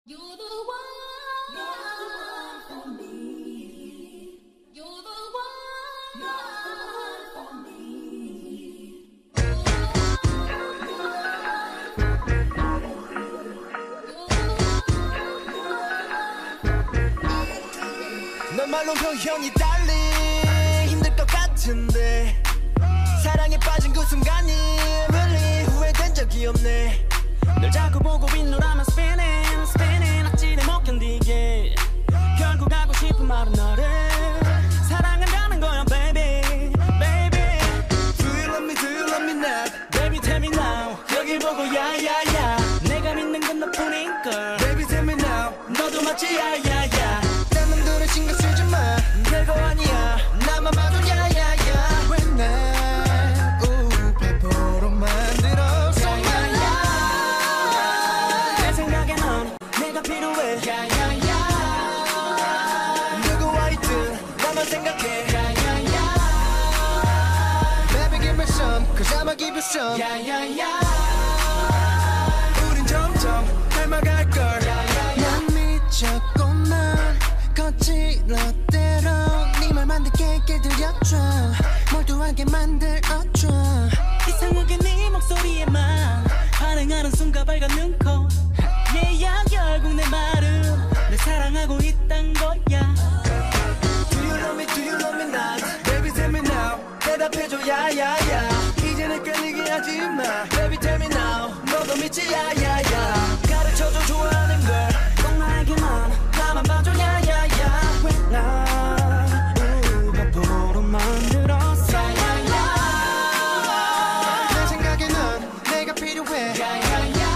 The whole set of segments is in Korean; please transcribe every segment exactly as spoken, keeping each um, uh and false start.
You're the one, you're the one for me. You're the one, you're the one for me. 넌 말로 표현이 달리 힘들 것 같은데 사랑에 빠진 그 순간이 really 후회된 적이 없네. 널 자꾸 보고 빈노라면 spinning spinning 악질에 못 견디게 결국 하고 싶은 말은 너를 사랑한다는 거야 baby baby. Do you love me do you love me not baby tell me now 여길 보고 야야야 내가 믿는 건 너뿐인걸 baby tell me now 너도 맞지 야야야 딴 놈들은 신경 쓰지 마 별거 아니야 나만 봐도 야야야 왜 날 우페포로 만들었어 내 생각에 넌 내가 필요해 야야야 누구와 있든 나만 생각해 야야야 Baby give me some cause I'ma give you some 야야야 우린 점점 닮아갈걸 난 미쳤구만 거칠어대로 네 말 만들게 길들여줘 몰두하게 만들어줘 이상하게 네 목소리에만 반응하는 순간 빨간 눈코 얘야 결국 내 말은 날 사랑하고 있단 거야. Do you love me do you love me not baby tell me now 대답해줘 야야야 이제는 끌리게 하지마 baby tell me now 너도 믿지 야야야 가르쳐줘 좋아하는 걸 꼭 나에게만 나만 봐줘 야야야 왜 날 우바보로 만들었어 야야야 내 생각에 넌 내가 필요해 야야야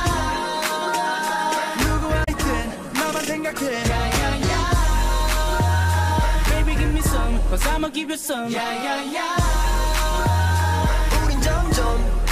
누구와 있든 너만 생각해 야야야 Baby give me some cause I'ma give you some 야야야 우린 점점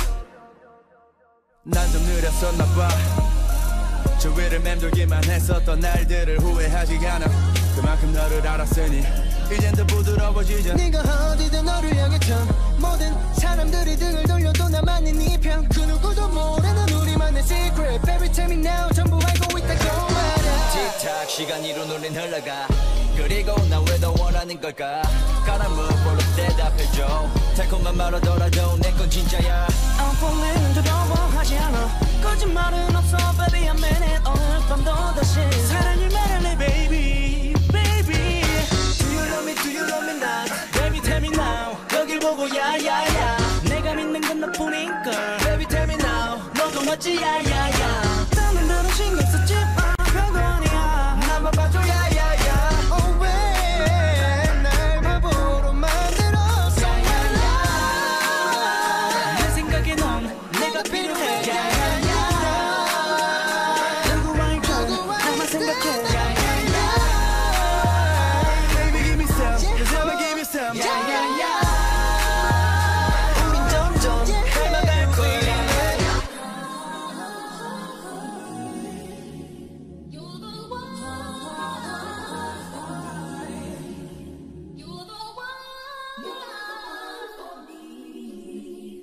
난 좀 느렸었나봐 주위를 맴돌기만 했었던 날들을 후회하지 않아 그만큼 너를 알았으니 이젠 더 부드러워지자 네가 어디든 너를 향했던 모든 사람들이 등을 돌려도 나만의 네편 그 누구도 모르는 우리만의 secret Baby tell me now 전부 알고 있다고 말야 틱탁 시간 이로 눈이 흘러가 그리고 난 왜 더 원하는 걸까 까란 물볼로 대답해줘 달콤한 말하더라도 내 건 진짜야 I'm falling 두려워하지 않아 거짓말은 없어 baby I'm in it 오늘 밤도 다시 사랑을 말할래 baby baby Do you love me do you love me not baby tell me now 여길 보고 야야야 내가 믿는 건 너뿐인걸 baby tell me now 너도 맞지 야야야 다른 데로 신경 쓰지 마 별거 아니야 나만 봐줘 야야야 oh 왜 날 바보로 만들었어 야야야 내 생각에 넌 내가 필요해 야야야 누구와 있든 나만 생각해 야야야 Baby give me some cause I'ma give you some 야야야 우린 점점 닮아갈 거야 You're the one, you're the one, you're for me.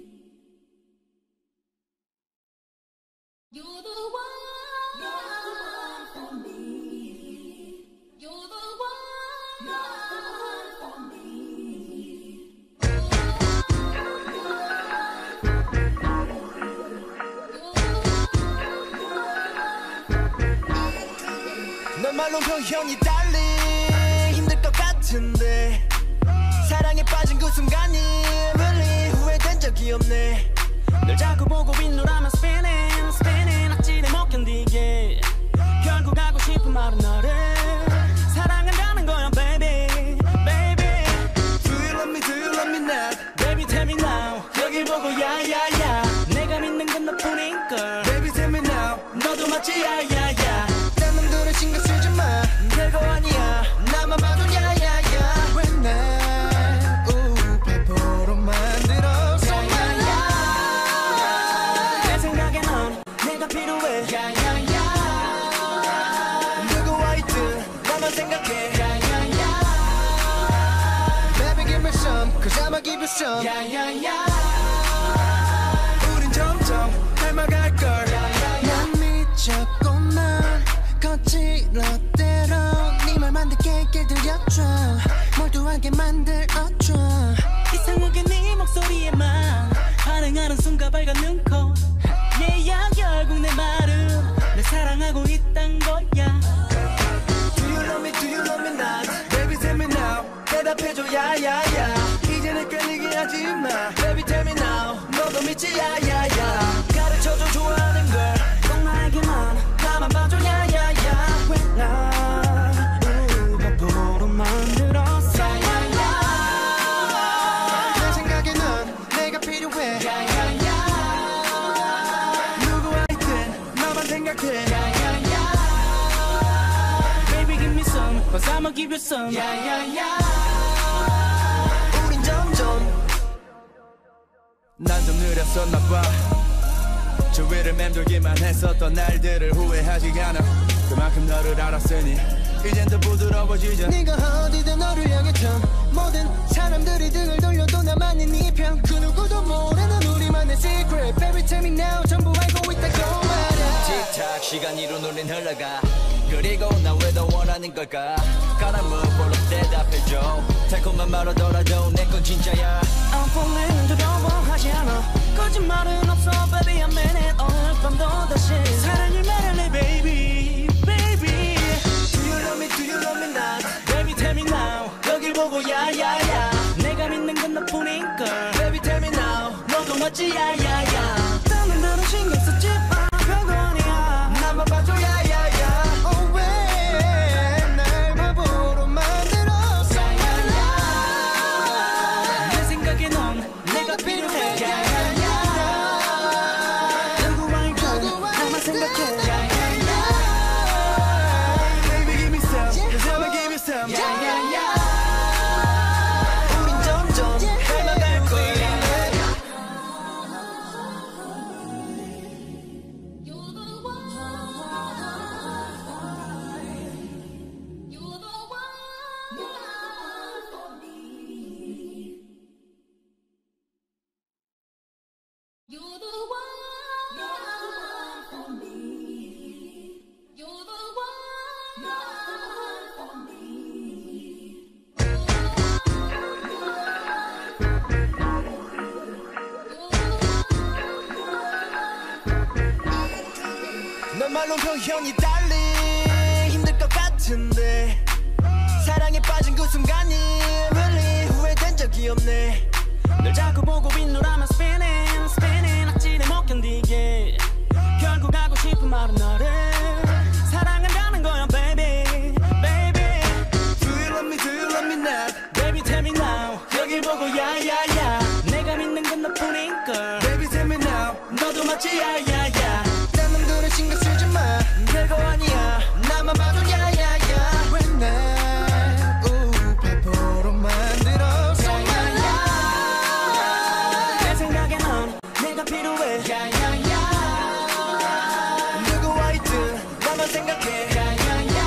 You're the one, you're for me. You're the one, you're for me. 넌 말로 표현이 달리 힘들 것 같은데 사랑에 빠진 그 순간이 really 후회된 적이 없네. 널 자꾸 보고 빈노라면 spinning spinning 악질에 못 견디게 결국 하고 싶은 말은 너를 사랑한다는 거야 baby baby. Do you love me do you love me not baby tell me now 여길 보고 야야야 내가 믿는 건 너뿐인걸 baby tell me now 너도 맞지 야야야 딴 놈들은 신경 쓰지 마 별거 아니야 나만 봐도 야야야 왜 날 우페포로 만들었어 야야야 내 생각에 넌 내가 필요해 야야야 누구와 있든 나만 생각해 야야야 Baby give me some cause I'ma give you some 야야야 우린 점점 닮아갈걸 난 미쳤구만 거칠 모두하게 만들어줘. 이상하게 네 목소리에만 반응하는 순간 빨간 눈코. yeah, 결국 내 말은 내 사랑하고 있단 거야. Do you love me, do you love me not? Baby tell me now. 대답해줘 야야야. 이제는 끌리게 하지마. Baby tell me now. 너도 믿지 야야야. 가르쳐줘 좋아하는 걸 꼭 나에게만 나만 봐줘 야야야. 왜 날 바보로 만들었어. 야야야. 내 생각에 넌 내가 필요해. 야야야. 누구와 있든 너만 생각해. 야야야. Baby give me some, cause I'ma give you some. 야야야. 우린 점점 난 좀 느렸었나봐. 주위를 맴돌기만 했었던 날들을 후회하지 않아. 그만큼 너를 알았으니 이젠 더 부드러워지자. 네가 어디든 너를 향해 참 모든 사람들이 등을 돌려도 나만이 네 편. 그 누구도 모르는 우리만의 secret. Baby tell me now. 전부 알고 있다고 말야. 틱탁 시간 이로 눈린 흘러가. 그리고 나 왜 더 원하는 걸까. 가난 무볼로 대답해줘. 달콤한 말하더라도 내 건 진짜야. I'm falling 두려워하지 않아. 거짓말은 없어 baby I'm in it. 오늘 밤도 다시 사랑을 말할래 baby baby. Do you love me do you love me not? Baby tell me now. 여길 보고 야야야. 내가 믿는 건 너뿐인걸. Baby tell me now. 너도 맞지 야야야. 다른 대로 신경 쓰지 마. 별거 아니야. 나만 봐줘 야야야. Oh 왜 날 바보로 만들었어. 야야야. 내 생각에 넌 내가 필요해. 야야야. 누구와 있든 나만 생각해. 야야야. Baby give me some, cause I'ma give you some. 야야야. 우린 점점 닮아갈 거야. You're the one. You're the one for me. You're the one for me. You're the one for me. 넌 말로 표현이 달리 힘들 것 같은데 사랑에 빠진 그 순간이 really 후회된 적이 없네. 널 자꾸 보고 빗노라면 spinning spinning 악질에 못 견디게. 결국 하고 싶은 말은 너를 사랑한다는 거야 baby baby. Do you love me do you love me not? Baby tell me now. 여길 보고 야야야. 내가 믿는 건 너뿐인걸. Baby tell me now. 너도 맞지 야야야. 딴 놈들은 신경 쓰지 마. 별거 아니야. 나만 봐도 야야야. 왜 날 바보로 만들었어. 야야야. 내 생각에 넌 내가 필요해. 야야야. 누구와 있든 나만 생각해. 야야야.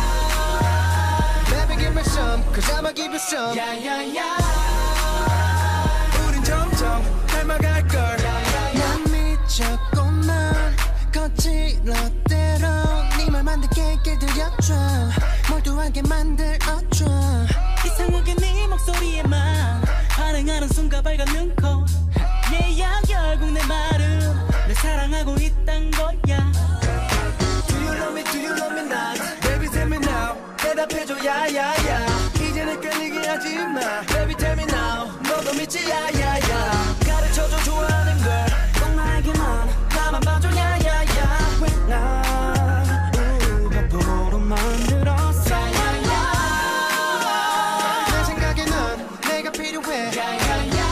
Baby give me some, cause I'ma give you some. 야야야. 우린 점점 닮아갈걸. 난 미쳤구만. 거칠었대로 네 말만 듣게 길들여줘. 몰두하게 만들어줘. 이상하게 네 목소리에만 반응하는 순간 빨간 눈코. yeah, 결국 내 말은 내 사랑하고 있단 거야. Do you love me do you love me not? Baby tell me now. 대답해줘 야야야. 이제는 끌리게 하지마. Baby tell me now. 너도 믿지 야야야. 가르쳐줘 좋아하는 걸 꼭 나에게만 나만 봐줘 야야야. 왜 날 바보로 만들었어. 야야야. 내 생각에 넌 내가 필요해. 야야야.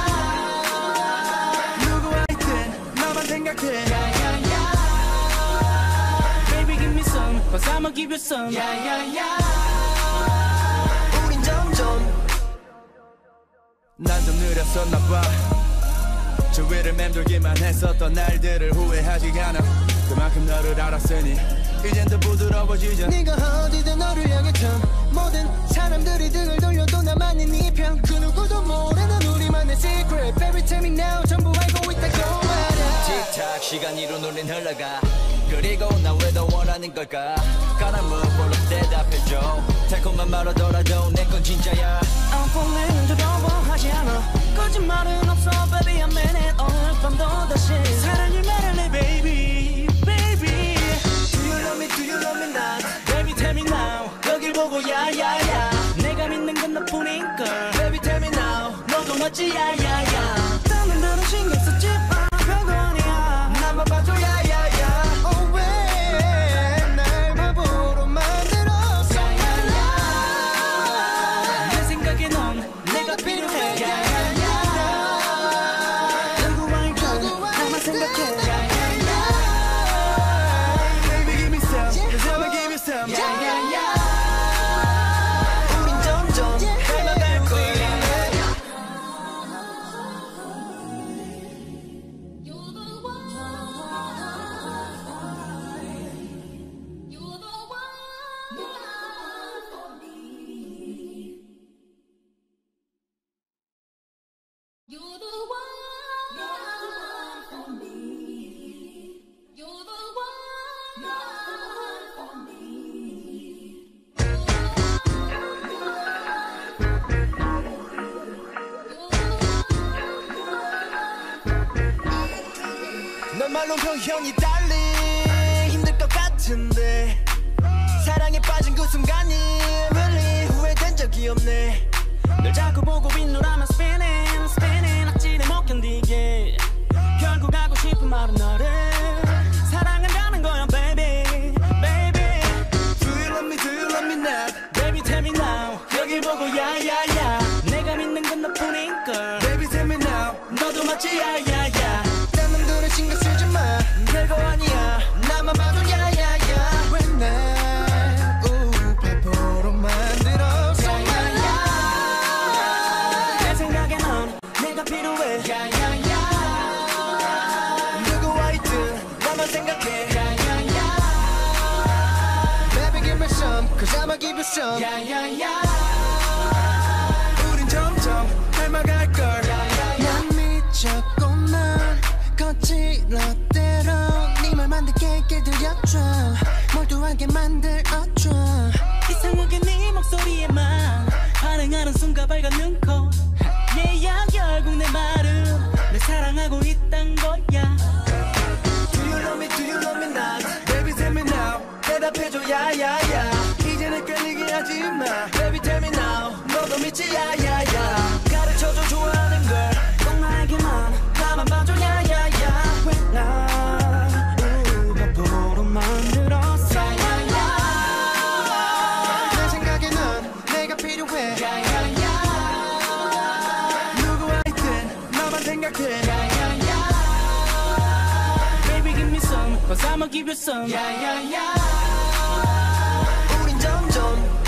누구와 있든 너만 생각해. 야야야. Baby give me some, cause I'ma give you some. 야야야. 우린 점점 난 좀 느렸었나봐. 주위를 맴돌기만 했었던 날들을 후회하지 않아. 그만큼 너를 알았으니 이젠 더 부드러워지자. 네가 어디든 너를 향해 참 모든 사람들이 등을 돌려도 나만이 네 편. 그 누구도 모르는 우리만의 secret. Baby tell me now. 전부 알고 있다고 말야. 틱탁 시간 이로 눈린 흘러가. 그리고 나 왜 더 원하는 걸까 까란 물볼로 대답해줘 달콤한 말하더라도 내 건 진짜야 I'm falling 두려워하지 않아 거짓말은 없어 baby I'm in it 오늘 밤도 다시 사랑을 말할래 baby baby Do you love me do you love me not Baby tell me now 여길 보고 야야야 내가 믿는 건 너뿐인걸 Baby tell me now 너도 맞지 야야야 다른 데로 신경 쓰지 마 별거 아니야 나만 봐줘 야야야 Oh 왜 날 바보로 만들었어 야야야 내 생각에 넌 내가 필요해 야야야 누구와 있든 나만 생각해 야야야 Baby give me some Cause I'ma give you some 야야야 우린 점점 닮아갈 거야 You're the one. You're the one for me. You're the one for me. You're the one for me. 넌 말로 표현이 달리 힘들 것 같은데 사랑에 빠진 그 순간이 really 후회된 적이 없네 널 자꾸 보고 빈노라면 spinning spinning 악질에 못 견디게 결국 하고 싶은 말은 너를 사랑한다는 거야 baby baby Do you love me do you love me not baby tell me now 여길 보고 야야야 내가 믿는 건 너뿐인걸 Baby tell me now 너도 맞지 야야야 딴 놈들은 신경 쓰지 마 별거 아니야 나만 봐도 야야야 왜 날 우파포로 만들었어 야야 내 생각에 넌 내가 필요해 야야야 누구와 있든 나만 생각해 야야야 Baby give me some Cause I'ma give you some 야야야 우린 점점 닮아갈걸 난 미쳤구만 거칠었대로 네 말 만들게 길들여줘 몰두하게 만들어줘 이상하게 네 목소리에만 반응하는 순간 밝은 눈코 얘야 결국 내 말은 날 사랑하고 있단 거야 Do you love me do you love me not Baby tell me now 대답해줘 야야야 이제는 끌리게 하지마 Baby tell me now 너도 믿지 야야야 가르쳐줘 좋아하는 걸 꼭 나에게만 나만 봐줘 야야야 왜날 우바보로 만들었어 야야야 내 생각에 넌 내가 필요해 야야야 누구와 있든 나만 생각해 야야야 Baby give me some Cause I'ma give you some 야야야 우린 점점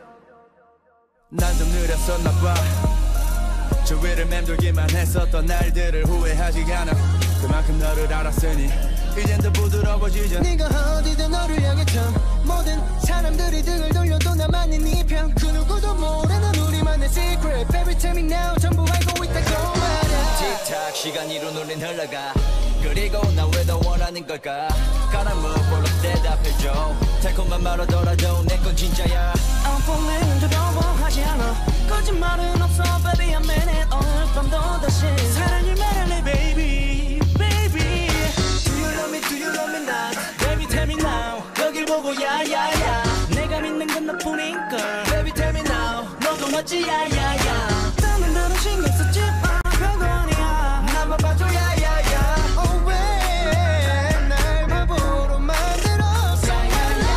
난 좀 느렸었나봐 주위를 맴돌기만 했었던 날들을 후회하지 않아 그만큼 너를 알았으니 이젠 더 부드러워지자 네가 어디든 너를 향했죠 모든 사람들이 등을 돌려도 나만의 네편그 누구도 모르는 우리만의 secret Baby tell me now 전부 알고 있다고 말야 틱탁 시간이 눈물린 흘러가 그리고 나 왜 더 원하는 걸까 까란 물볼로 대답해줘 달콤한 말하더라도 내 건 진짜야 I'm falling 두려워하지 않아 거짓말은 없어 baby I'm in it 오늘 밤도 다시 사랑을 말할래 baby baby Do you love me do you love me not Baby tell me now 여길 보고 야야야 내가 믿는 건 너뿐인걸 Baby tell me now 너도 맞지 야야야 다른 데로 신경 쓰지 마 별거 아니야 나만 봐줘 야야야 Oh 왜 날 바보로 만들었어 야야야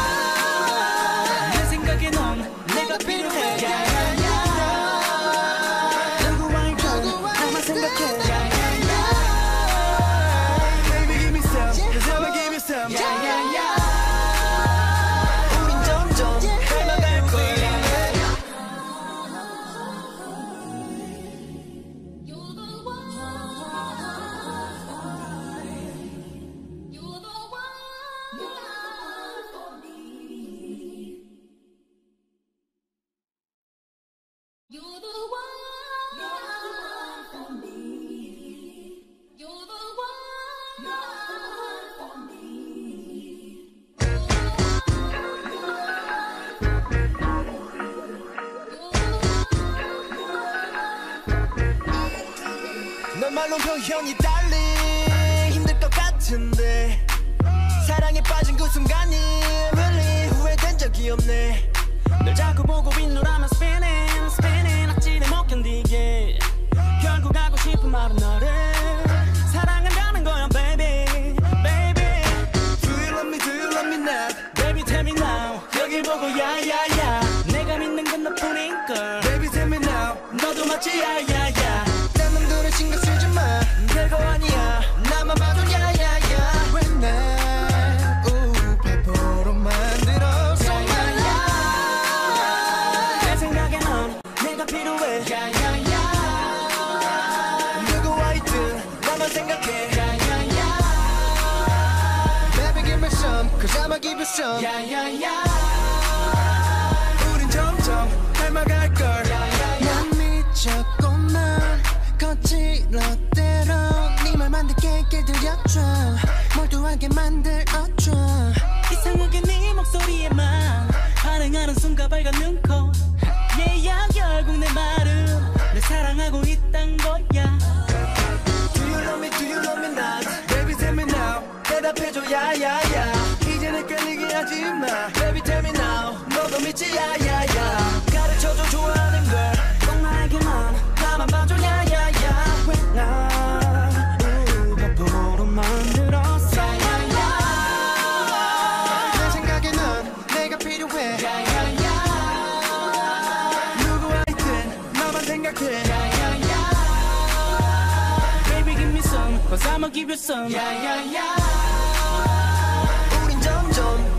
내 생각에 넌 내가 필요해 야야야 누구와 있든 나만 생각해 야야야 Baby give me some Cause I'ma give you some 야야야 우린 점점 닮아갈 거야 말로 표현이 달리 힘들 것 같은데 사랑에 빠진 그 순간이 really 후회된 적이 없네. 널 자꾸 보고 빈노라면 spinning spinning 악질에 못 견디게 결국 하고 싶은 말은 너를 사랑한다는 거야 baby baby. Do you love me do you love me not Baby tell me now 여길 보고 야야야 내가 믿는 건 너뿐인걸. Baby tell me now 너도 맞지 야야야. 딴 놈들은 신경 쓰지 마 별거 아니야 나만 봐도 야야야. 왜 날 우페포로 만들었어 야야. 내 생각에 넌 내가 필요해 야야야. 누구와 있든 나만 생각해 야야야 Baby give me some cause I'ma give you some 야야야. 우린 점점 닮아갈걸. 난 미쳤구만 거칠었대로 네 말만 듣게 길들여줘 몰두하게 만들어줘. 이상하게 네 목소리에만 반응하는 순간 빨간 눈코 yeah 결국 내 말은 내 사랑하고 있단 거야. Do you love me do you love me not Baby tell me now 대답해줘 야야야. 이젠 헷갈리게 하지마 Baby tell me now 너도 믿지 야야야. 가르쳐줘 좋아하는 걸 꼭 나에게만 나만 봐줘 야야야. 날 우바보로 만들었어 야야야. 내 생각에 넌 내가 필요해 야야야 누구와 있든 나만 생각해 야야야. Baby give me some cause I'ma give you some 야야야. 우린 점점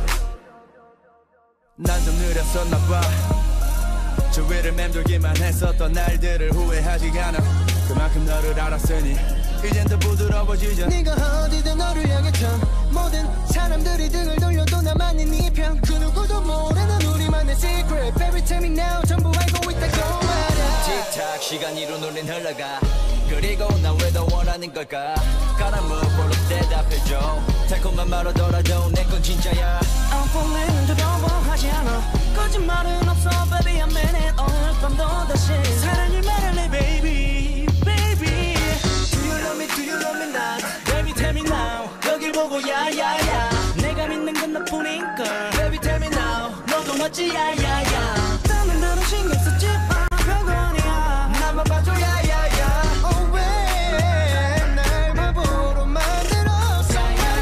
난 좀 느렸었나봐. 주위를 맴돌기만 했었던 날들을 후회하지 않아. 그만큼 너를 알았으니 이젠 더 부드러워지자. 네가 어디든 너를 향해 전 모든 사람들이 등을 돌려도 나만이 네 편. 그 누구도 모르는 우리만의 secret Baby tell me now 전부 알고 있다고 말야. 틱탁 시간 이로 눈은 흘러가. 그리고 난 왜 더 원하는 걸까. 가라 무엇보로 대답해줘. 달콤한 말하더라도 내 건 진짜야. I'm falling 두려워하지 않아. 거짓말은 없어 baby I'm in it 오늘 밤도 다시 사랑을 말할래 baby baby. Do you love me do you love me not Baby tell me now 여길 보고 야야야 내가 믿는 건 너뿐인걸. Baby tell me now 너도 맞지 야야야. 다른 데로 신경 쓰지 마 별거 아니야 나만 봐줘 야야야. Oh 왜 날 바보로 만들었어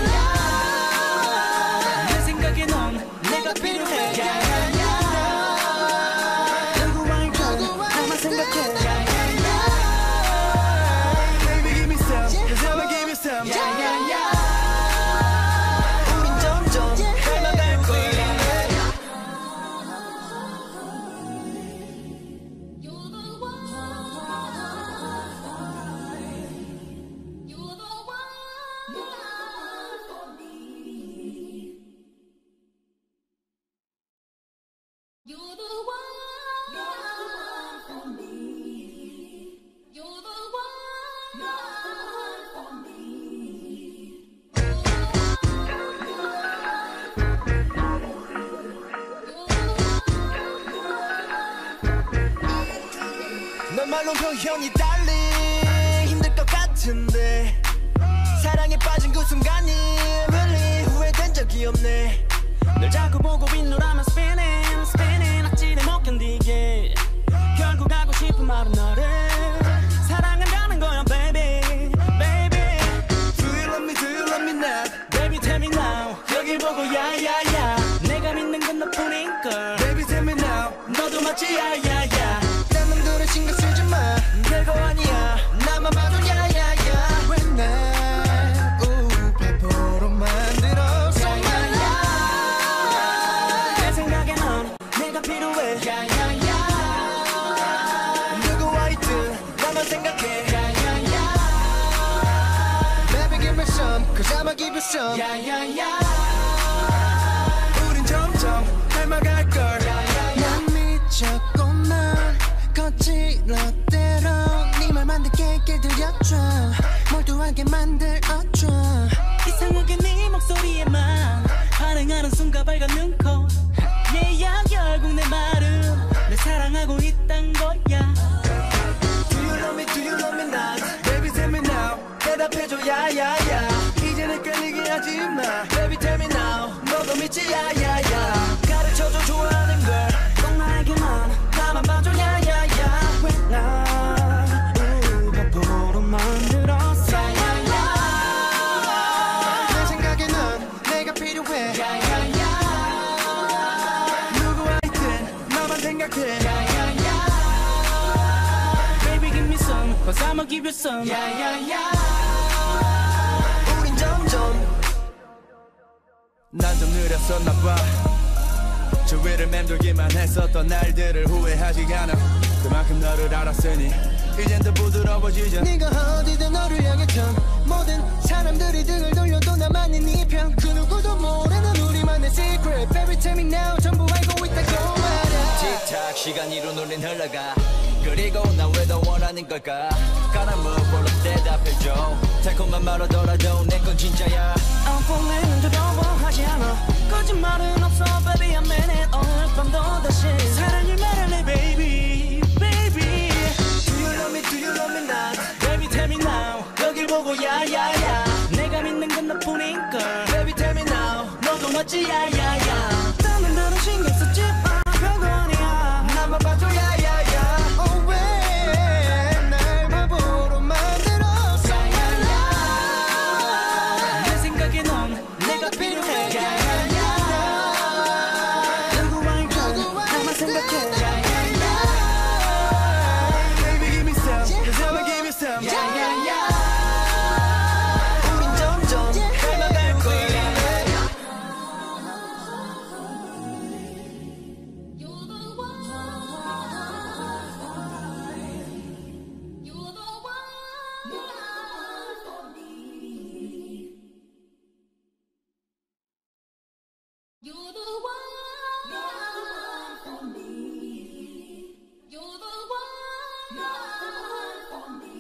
내 생각에 넌 내가 필요해 야야야. 누구와 있든 나만 생각해 야야야. Baby give me some cause I'ma give you some 야야야. 우린 점점 닮아갈 거야. You're the one. You're the one for me. You're the one for me. You're the one for me. 넌 말로 표현이 달리 힘들 것 같은데 사랑에 빠진 그 순간이 really 후회된 적이 없네. 널 자꾸 보고 빈노라면 spinning spinning 악질에 못 견디게 결국 하고 싶은 말은 너를 사랑한다는 거야 baby baby. Do you love me do you love me not Baby tell me now 여길 보고 야야야 내가 믿는 건 너뿐인걸. Baby tell me now 너도 맞지 야야야. 딴 놈들은 신경 쓰지 마 별거 아니야 나만 봐도 야야야. 왜 날 우페포로 만들었어 야야야. 내 생각에 넌 내가 필요해 야야야. 누구와 있든 나만 생각해 야야야. Baby give me some cause I'ma give you some. 야야야. 우린 점점 닮아갈걸. 난 미쳤구만 거칠었대로 네 말만 듣게 길들여줘 몰두하게 만들어줘. 이상하게 네 목소리에만 반응하는 순간 빨간 눈코 yeah 결국 내 말은 내 사랑하고 있단 거야. Do you love me do you love me not Baby tell me now 야야야 Baby give me some cause I'ma give you some 야야야 우린 점점 난 좀 느렸었나봐 주위를 맴돌기만 했었던 날들을 후회하지 않아 그만큼 너를 알았으니 이젠 더 부드러워지자 네가 어디든 너를 향해 전 모든 사람들이 등을 돌려도 나만이 네 편 그 누구도 모르는 우리만의 secret Baby tell me now 전부 알고 있다고 말야 틱탁 시간이 눈물린 흘러가 그리고 나 왜 더 원하는 걸까 까란 물볼로 대답해줘 달콤한 말하더라도 내 건 진짜야 I'm falling 두려워하지 않아 거짓말은 없어 baby I'm in it 오늘 밤도 다시 사랑을 말할래 baby baby Do you love me do you love me not Baby tell me now 여길 보고 야야야 내가 믿는 건 너뿐인걸 Baby tell me now 너도 맞지 야야야 다른 데로 신경 쓰지 마 별거 아니야 나만 봐줘 야야야 Oh 왜 날 바보로 만들었어 내 생각에 넌 내가 필요해 야야야 누구와 있든 나만 생각해 야야야 Baby give me some cause I'ma give you some 야야야 우린 점점 닮아갈 거야 You're the one. You're the one for me. You're the one for me. You're the one for me.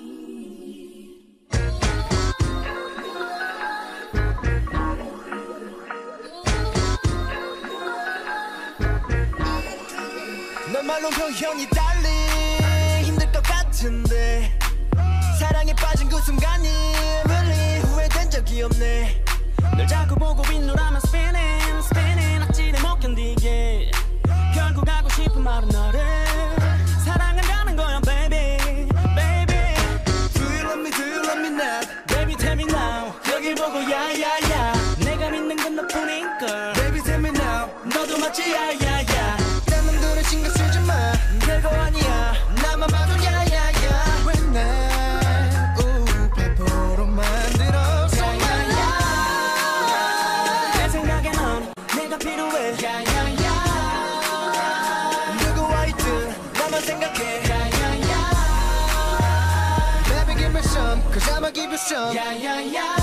넌 말로 표현이 달리 힘들 것 같은데 사랑에 빠진 그 순간이 really 후회된 적이 없네 널 자꾸 보고 빈노라면 spinning spinning 악질에 못 견디게 결국 하고 싶은 말은 너를 사랑한다는 거야 baby baby Do you love me do you love me not Baby tell me now 여길 보고 야야야 내가 믿는 건 너뿐인걸 Baby tell me now 너도 맞지 야야야 딴 놈들은 신경 쓰지 마 별거 아니야 나만 봐도 야야야 왜 날 우파포로 만들었어 내 생각에 넌 내가 필요해 야야야 누구와 있든 나만 생각해 야야야 Baby give me some cause I'ma give you some 야야야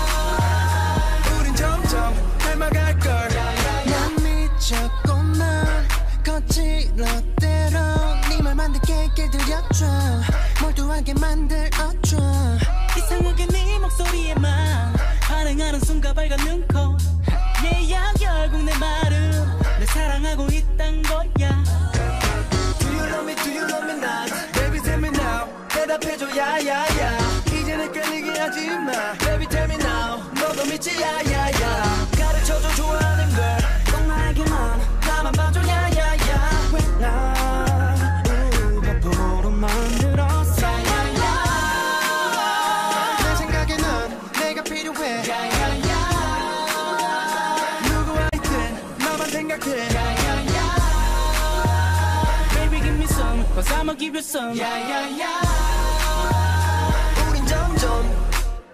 우린 점점 닮아갈걸 난 미쳤구만 거칠었대로 네 말 만들게 길들여줘 몰두하게 만들어줘 이상하게 네 목소리에만 반응하는 순간 밝은 눈코 얘야 결국 내 말은 내 사랑하고 있단 거야 Do you love me do you love me not Baby tell me now 대답해줘 야야야 이제는 끌리게 하지마 Baby tell me now 너도 믿지 야야야 가르쳐줘 좋아하는 걸 꼭 나에게만 나만 봐줘 야야야 왜날 우바보로 만들었어 내 생각에 넌 내가 필요해 야야야 누구와 있든 너만 생각해 야야야 Baby give me some cause I'ma give you some 야야야 우린 점점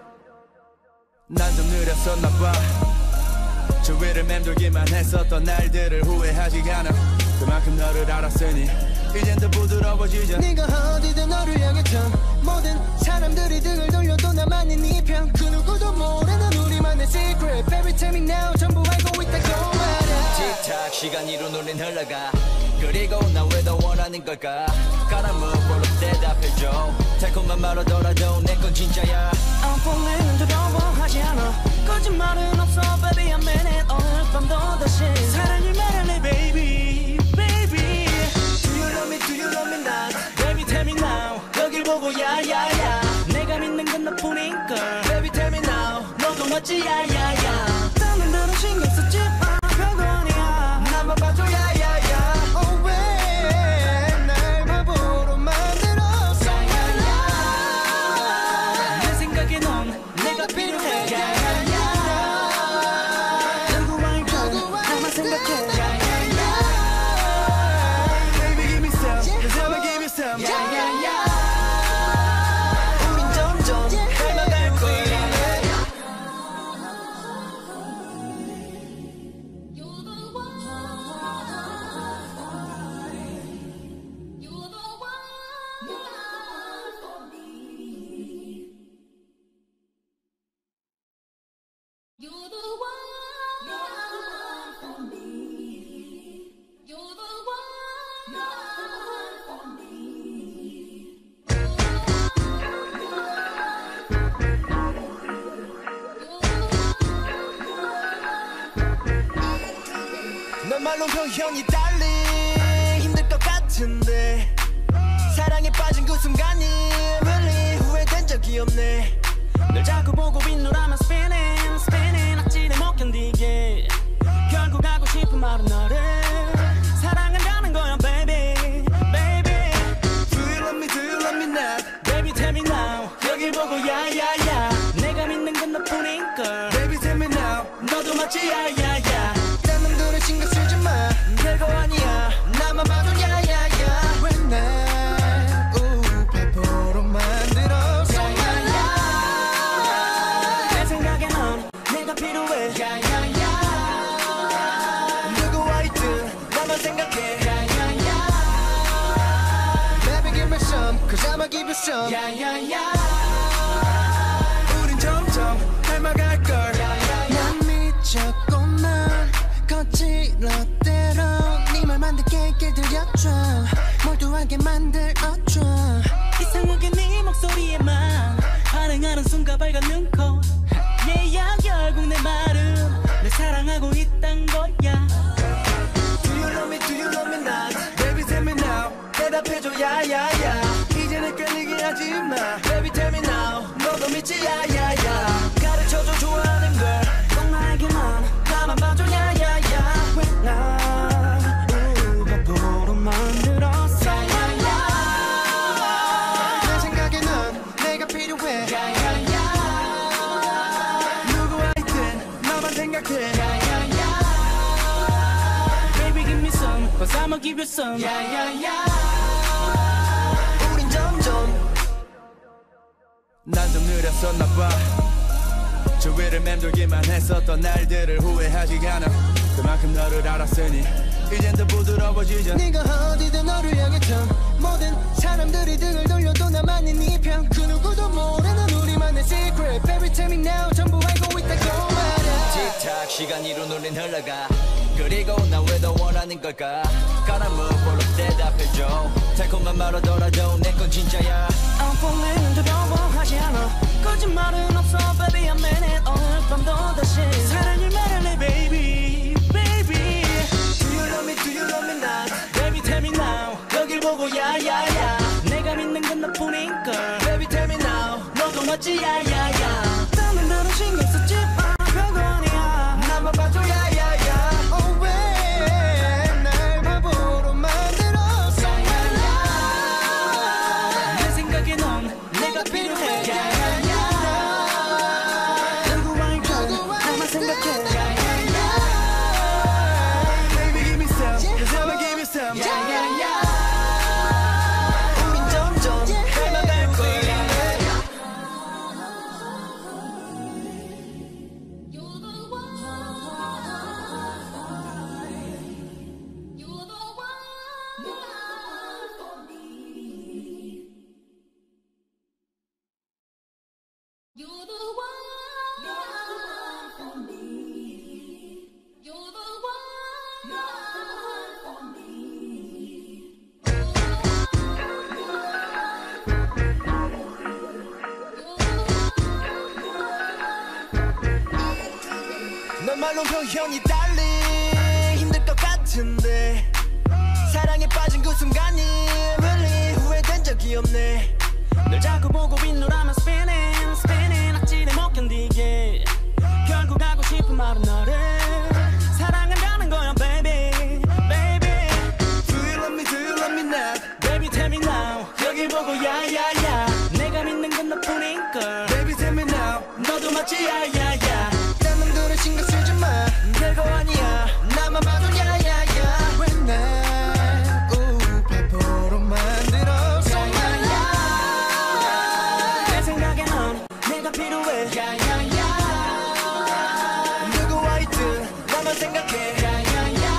난 좀 느렸었나봐 주위를 맴돌기만 했었던 날들을 후회하지 않아 그만큼 너를 알았으니 이젠 더 부드러워지자 네가 어디든 너를 향해 전 모든 사람들이 등을 돌려도 나만이 네 편 그 누구도 모르는 우리만의 secret Baby tell me now 전부 알고 있다고 말야 틱탁 시간이 눈물린 흘러가 그리고 나 왜 더 원하는 걸까 까란 물볼로 대답해줘 달콤한 말하더라도 내 건 진짜야 I'm falling 두려워하지 않아 거짓말은 없어 baby I'm in it 오늘 밤도 다시 사랑을 말할래 baby baby Do you love me do you love me not Baby tell me now 여길 보고 야야야 내가 믿는 건 너뿐인걸 Baby tell me now 너도 맞지 야야야 다른 데로 신경 쓰지 마 별거 아니야 나만 봐줘 야야야 Oh 왜 날 바보로 만들었어 내 생각에 넌 내가 필요해 야야야 누구와 있든 나만 생각해 야야야 넌 말로 표현이 달리 힘들 것 같은데 사랑에 빠진 그 순간이 really 후회된 적이 없네. 널 자꾸 보고 빈노라만 spinning spinning 악질에 못 견디게 결국 하고 싶은 말은 너를 사랑한다는 거야 baby baby. Do you love me do you love me not Baby tell me now 여길 보고 야야야 내가 믿는 건 너뿐인걸. Baby tell me now 너도 맞지 야야야. 딴 놈들은 신경 쓰지 마 별거 아니야 나만 봐도 야야야. 왜 날 우페포로 만들었어 야야야. 내 생각에 넌 내가 필요해 야야야. 누구와 있든 나만 생각해 야야야. Baby give me some cause I'ma give you some 야야야. 우린 점점 닮아갈걸 난 미쳤구만 거칠었대로 네 말만 듣게 길들여줘 몰두하게 만들어줘. 이상하게 네 목소리에만 반응하는 순간 빨간 눈코 yeah 결국 내 말은 내 사랑하고 있단 거야. Do you love me do you love me not Baby tell me now 대답해줘 야야야. 이제는 헷갈리게 하지마 Baby tell me now 너도 믿지 야야야. 가르쳐줘 좋아하는 걸 꼭 나에게만 나만 봐줘 야야야. 왜 날 우바보로 만들었어 야야야. 내 생각에 넌 내가 필요해 야야야. 누구와 있든 나만 생각해 야야야. Baby give me some cause I'ma give you some 야야야. 우린 점점 난 좀 느렸었나봐. 주위를 맴돌기만 했었던 날들을 후회하지 않아. 그만큼 너를 알았으니 이젠 더 부드러워지자. 네가 어디든 너를 향했던 모든 사람들이 등을 돌려도 나만이 네 편. 그 누구도 모르는 우리만의 secret Baby tell me now 전부 알고 있다고 말야. 틱탁 시간 이로 눈은 흘러가. 그리고 난 왜 더 원하는 걸까. 가라 무볼로 대답해줘. 달콤한 말하더라도 내 건 진짜야. I'm falling 두려워하지 않아. 거짓말은 없어 baby I'm in it. 오늘 밤도 다시 사랑을 말할래 baby baby. Do you love me do you love me not Baby tell me now 여길 보고 야야야 내가 믿는 건 너뿐인걸. Baby tell me now 너도 맞지 야야야. 다른 데로 신경 쓰지 마 별거 아니야 나만 봐줘 야야야. Oh 왜 날 바보로 만들었어 내 생각에 넌 내가 필요해 야야야. 누구와 있든 나만 생각해 Baby give me some cause I'ma give you some 야야야. 우린 점점 닮아갈 거야. You're the one. You're the one for me. You're the one for me. You're the one for me. 넌 말로 표현이 달리 힘들 것 같은데 사랑에 빠진 그 순간이 really 후회된 적이 없네. 널 자꾸 보고 빈노라만 spinning spinning 악질에 못 견디게 결국 하고 싶은 말은 너를 사랑한다는 거야 baby baby. Do you love me do you love me not Baby tell me now 여길 보고 야야야 내가 믿는 건 너뿐인걸. Baby tell me now 너도 맞지 야야야. 딴 놈들은 신경 쓰지 마 별거 아니야 나만 봐도 야야야. 왜 날 우페포로 만들었어 내 생각에 넌 내가 필요해 야야야. 누구와 있든 나만 생각해 야야야.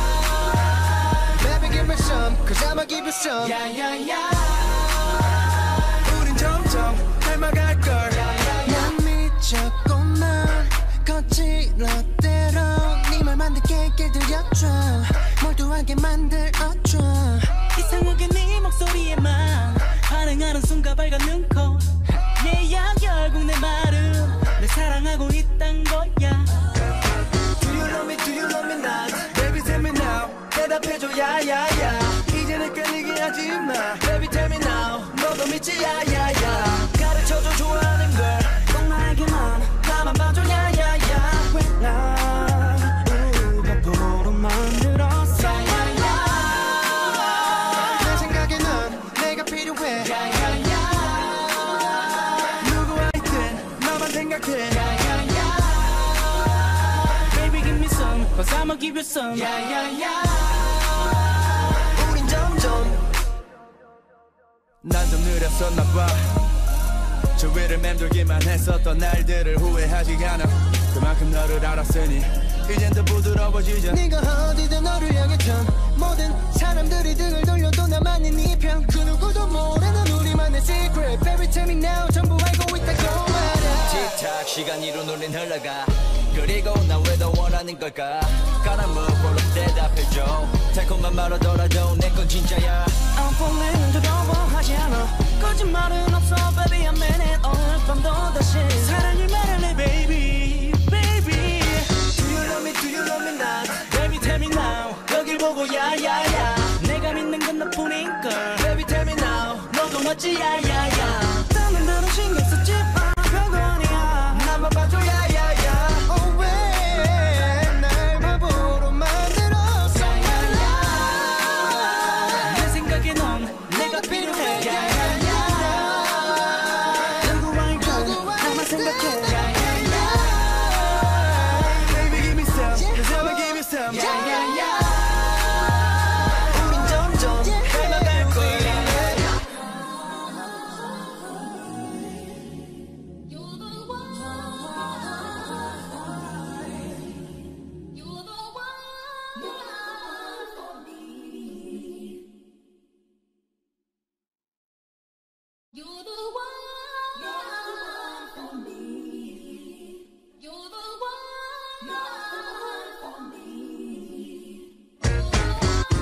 Baby give me some cause I'ma give you some 야야야. 우린 점점 닮아갈걸 난 미쳤구만 거칠었대로 네 말만 듣게 길들여줘 몰두하게 만들어줘. 이상하게 네 목소리에만 반응하는 순간 빨간 눈코 yeah 결국 내 말은 내 사랑하고 있단 거야. Do you love me do you love me not Baby tell me 대답해줘 야야야 이제는 끌리게 하지마 Baby tell me now 너도 믿지 야야야 가르쳐줘 좋아하는 걸 꼭 나에게만 나만 봐줘 야야야 왜 날 바보로 만들었어 야야 내 생각에 넌 내가 필요해 야야야 누구와 있든 너만 생각해 야야야 Baby give me some cause I'ma give you some 야야야 우린 점점 난 좀 느렸었나봐 주위를 맴돌기만 했었던 날들을 후회하지 않아 그만큼 너를 알았으니 이젠 더 부드러워지자 네가 어디든 너를 향해 전 모든 사람들이 등을 돌려도 나만이 네 편 그 누구도 모르는 우리만의 secret Baby tell me now 전부 알고 있다고 말야 틱탁 시간 이로 눈이 흘러가 그리고 나 왜 더 원하는 걸까 까란 물보로 대답해줘 달콤한 말하더라도 내 건 진짜야 I'm falling 두려워하지 않아 거짓말은 없어 baby I'm in it 오늘 밤도 다시 사랑을 말할래 baby baby Do you love me do you love me not Baby tell me now 여길 보고 야야야 내가 믿는 건 너뿐인걸 Baby tell me now 너도 맞지 야야야 다른 대로 신경 쓰지 마 별거 아니야 나만 봐줘 야야야 Oh 왜날 바보로 만들었어 내 생각에 넌 내가 필요해 야야야 누구와 있든 나만 생각해 Baby give me some cause I'ma give you some 야야야 우린 점점 닮아갈 거야 You're the one. You're the one for me. You're the one for me. You're the one for me.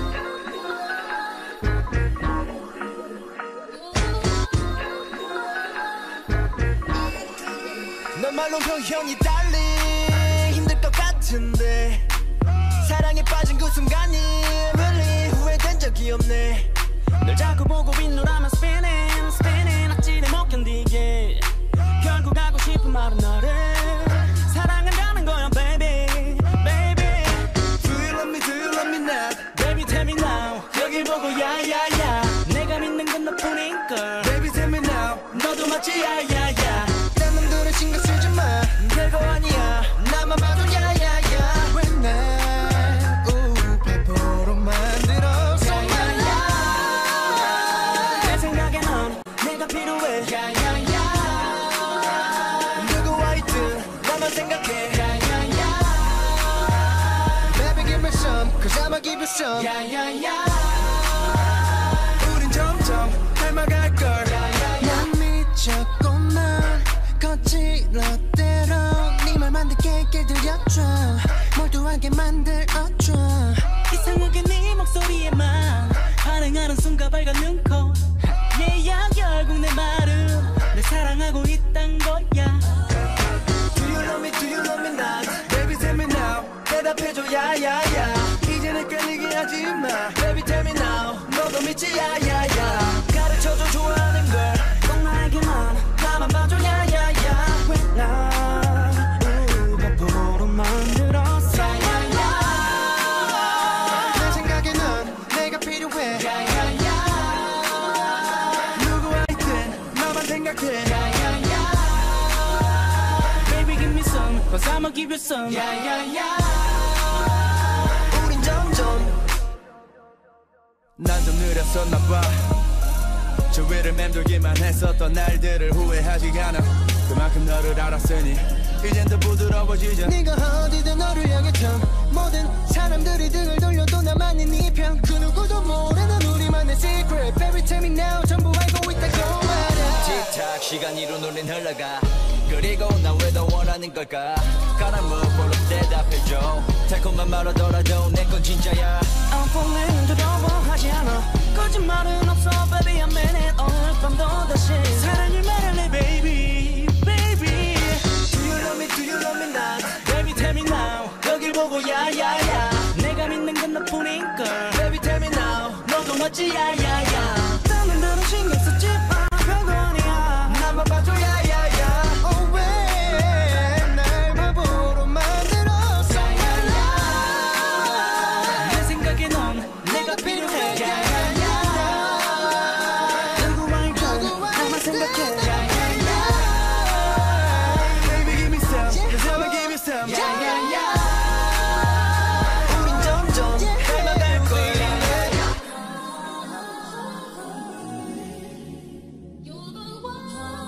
넌 말로 표현이 달리 힘들 것 같은데 사랑에 빠진 그 순간이 really 후회된 적이 없네 널 자꾸 보고 빈노라면 spinning spinning 악질에 못 견디게 결국 하고 싶은 말은 너를 사랑한다는 거야 baby baby Do you love me do you love me not Baby tell me now 여길 보고 야야야 내가 믿는 건 너뿐인걸 Baby tell me now 너도 맞지 야야야 딴 놈들은 신경 쓰지 마 별거 아니야 나만 봐도 야야야 왜날 바보로 만들었어 내 생각에 넌 내가 필요해 야야야 누구와 있든 나만 생각해 야야야 Baby give me some cause I'ma give you some 야야야 우린 점점 닮아갈걸 난 미쳤구만 거칠었대로 네 말 만들게 길들여줘 몰두하게 만들어줘 이상하게 네 목소리에만 반응하는 순간 밝은 눈코 얘야 결국 내 말은 널 사랑하고 있단 거야 Do you love me do you love me not Baby tell me now 대답해줘 야야야 이제는 끌리게 하지마 Baby tell me now 너도 믿지 야야야 가르쳐줘 좋아하는 걸 꼭 나에게만 나만 봐줘 야야야 왜날 바보로 만들었어 내 생각에 넌 내가 필요해 야야야 누구와 있든 너만 생각해 야야야 Baby give me some cause I'ma give you some 야야야 우린 점점 난 좀 느렸었나봐 주위를 맴돌기만 했었던 날들을 후회하지 않아 그만큼 너를 알았으니 이젠 더 부드러워지자 네가 어디든 너를 향해 전 모든 사람들이 등을 돌려도 나만이 네 편 그 누구도 모르는 우리만의 secret Baby tell me now 전부 알고 있다고 말야 틱탁 시간 이로 눈이 흘러가 그리고 나 왜 더 원하는 걸까 까란 물보로 대답해줘 달콤한 말하더라도 내 건 진짜야 I'm falling 두려워하지 않아 거짓말은 없어 baby I'm in it 오늘 밤도 다시 사랑을 말할래 baby baby Do you love me do you love me not Baby tell me now 여길 보고 야야야 내가 믿는 건 너뿐인걸 맞지 야야야 사람들은 신경 쓰지 마 별거 아니야 나만 봐줘 야야야 Oh 왜 날 바보로 만들었어 야야 내 생각에 넌 내가 필요해 야야야 누구와 있든 나만 생각해 Baby give me some, cause I'ma give you some. 야야야 우린 점점 닮아갈 거야 You're the one.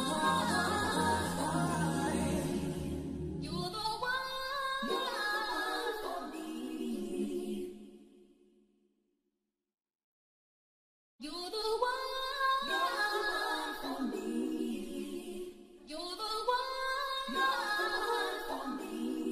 You're the one for me. You're the one for me. You're the one for me.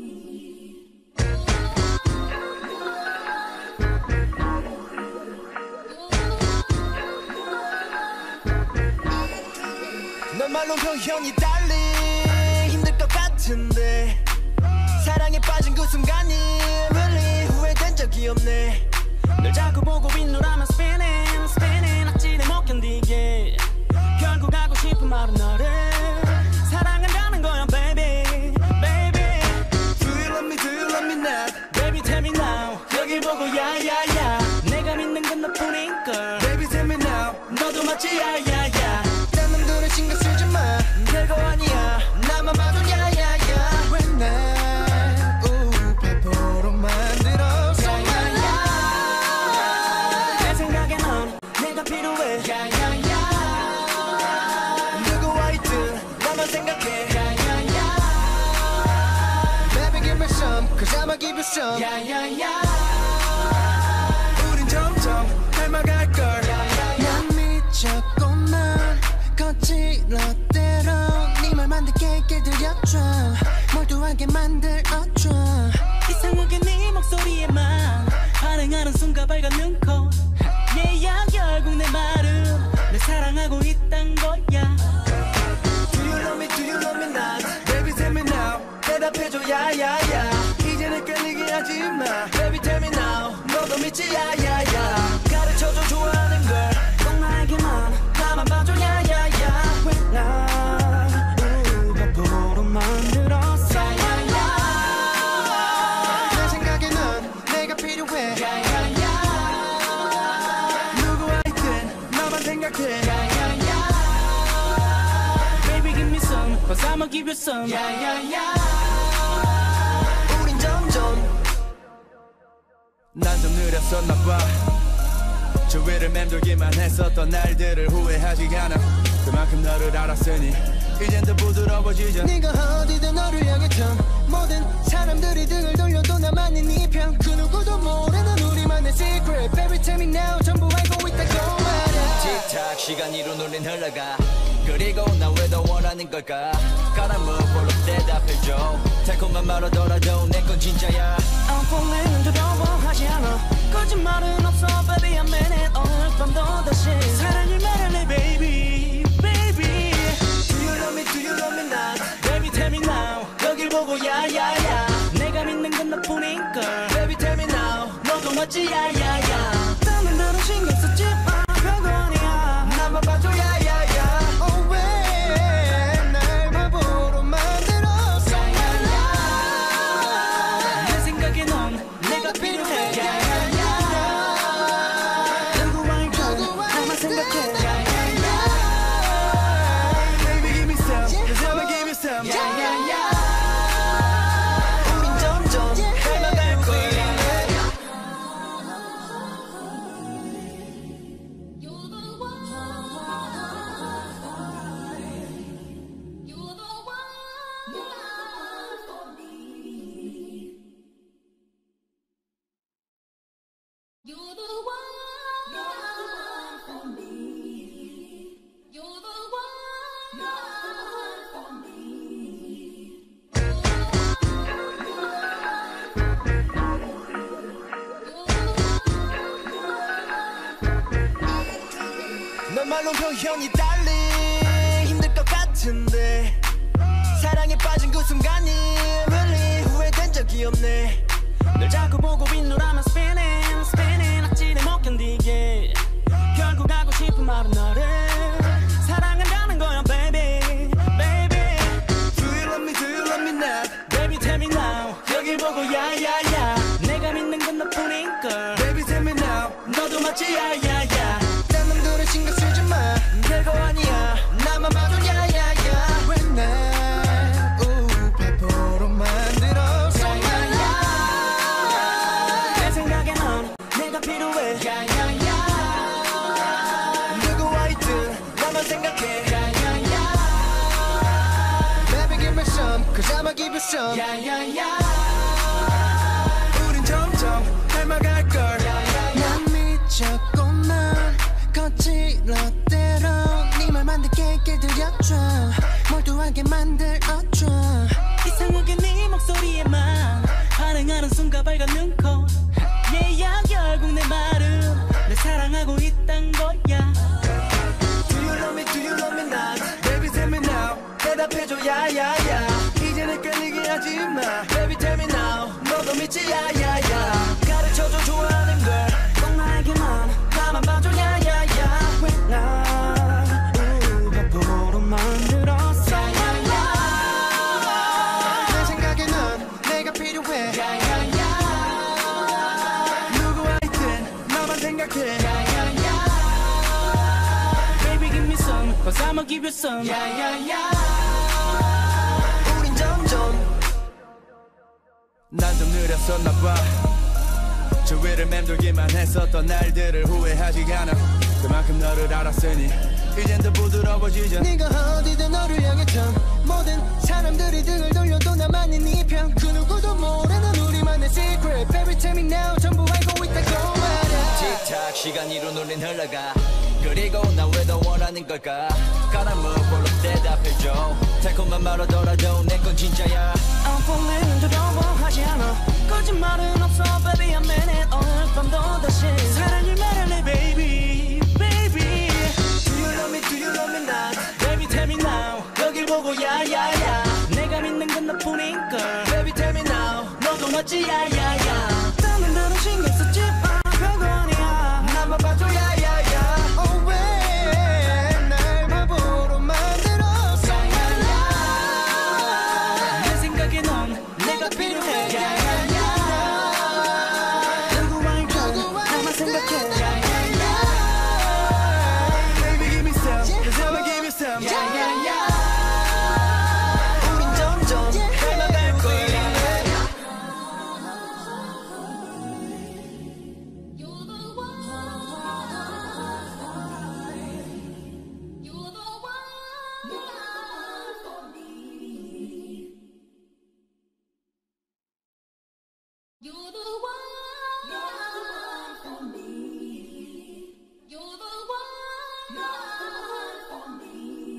넌 말로 표현이 달리 힘들 것 같은데 사랑에 빠진 그 순간이 really 후회된 적이 없네 널 자꾸 보고 빈노라면 spinning spinning 악질에 못 견디게 결국 하고 싶은 말은 너를 사랑한다는 거야 baby baby Do you love me, do you love me not? baby tell me now 여길 보고 야야야 내가 믿는 건 너뿐인걸 Baby tell me now. 너도 맞지 야야야 딴 놈들은 신경 쓰지 마 별거 아니야 나만 봐도 야야야 왜 날 바보로 만들었어 야야 내 생각에 넌 내가 필요해 야야야 누구와 있든 나만 생각해 야야야 Baby give me some cause I'ma give you some 야야야 우린 점점 닮아갈걸. 난 미쳤구만 거칠었대로 네 말만 듣게 길들여줘 몰두하게 만들어줘 이상하게 네 목소리에만 반응하는 순간 빨간 눈코 yeah 결국 내 말은 내 사랑하고 있단 거야 Do you love me do you love me not Baby tell me now. 대답해줘 야야야 이젠 헷갈리게 하지 마. Baby tell me now 너도 믿지 야야야 가르쳐줘 좋아하는 걸 꼭 나에게만 나만 봐줘 야야야 왜날 바보로 만들었어 야야야 내 생각에 넌 내가 필요해 야야야 누구와 있든 나만 생각해. 야야야 Baby give me some cause I'ma give you some 야야야 우린 점점 난 좀 느렸었나봐. 주위를 맴돌기만 했었던 날들을 후회하지 않아. 그만큼 너를 알았으니 이젠 더 부드러워지자. 네가 어디든 너를 향했던 모든 사람들이 등을 돌려도 나만이 네편그 누구도 모르는 우리만의 secret Baby tell me now 전부 알고 있다고 말야 틱탁 시간 이로 눈엔 흘러가 그리고 나 왜 더 원하는 걸까 가라 무볼로 대답해줘 달콤한 말하더라도 내 건 진짜야 I'm falling 두려워하지 않아 거짓말은 없어 baby I'm in it 오늘 밤도 다시 사랑을 말할래 baby baby Do you love me do you love me not Baby tell me now 여길 보고 야야야 내가 믿는 건 너뿐인걸 Baby tell me now 너도 맞지 야야야 다른 데로 신경 쓰지 마 별거 아니야 나만 봐줘 야야야 Oh 왜 날 바보로 만들었어 야야 내 생각에 넌 내가 필요해 야야야 누구와 있든 나만 생각해 야야야 Baby give me some, cause I'ma give you some. 야야야 우린 점점 닮아갈 거야 You're the one. You're the one for me. You're the one for me. You're the one for me. 넌 말로 표현이 달리 힘들 것 같은데 사랑에 빠진 그 순간이 really 후회된 적이 없네 널 자꾸 보고 빈노라면 spinning spinning 악질에 못 견디게 맞지 야야야 딴 놈들은 신경 쓰지 마 별거 아니야 나만 봐도 야야야 왜 날 우페포로 만들었어 야야 내 생각에 넌 내가 필요해 야야야 누구와 있든 나만 생각해 야야야 Baby give me some cause I'ma give you some 야야야 우린 점점 닮아갈걸 난 미쳤구만 거칠었대로 네 말만 듣게 길들여줘 몰두하게 만들어줘 이상하게 네 목소리에만 반응하는 순간 밝은 눈코 얘야 결국 내 말은 내 사랑하고 있단 거야 Do you love me, do you love me not Baby tell me now 대답해줘 야야야 이제는 끌리게 하지마 Baby tell me now 너도 믿지 야야야 가르쳐줘 좋아하는 걸 꼭 나에게만 나만 봐줘 야야야 왜날 우바보로 만들었어 야야 내 생각에 넌 내가 필요해 야야야 누구와 있든 나만 생각해 야야야 Baby give me some cause I'ma give you some 야야야 우린 점점 난 좀 느렸었나봐 주위를 맴돌기만 했었던 날들을 후회하지 않아 그만큼 너를 알았으니 이젠 더 부드러워지자 네가 어디든 너를 향했던 모든 사람들이 등을 돌려도 나만이 네 편 그 누구도 모르는 우리만의 secret Baby tell me now 전부 알고 있다고 말야 틱탁 시간이 눈물린 흘러가 그리고 나 왜 더 원하는 걸까 까란 물볼로 대답해줘 달콤한 말하더라도 내 건 진짜야 I'm falling 두려워하지 않아 거짓말은 없어 baby I'm in it 오늘 밤도 다시 사랑을 말할래 baby baby Do you love me do you love me not Baby tell me now 여길 보고 야야야 내가 믿는 건 너뿐인걸 Baby tell me now 너도 맞지 야야야 다른 데로 신경 쓰지 마 별거 아니야 나만 봐줘 야야야 Oh 왜 날 바보로 만들었어 야야 내 생각에 넌 내가 필요해 야야야 누구와 있든 나만 생각해 야야야 Baby give me some cause I'ma give you some 야야야 우린 점점 닮아갈 거야 You're the one. You're the one for me. You're the one for me. You're the one for me.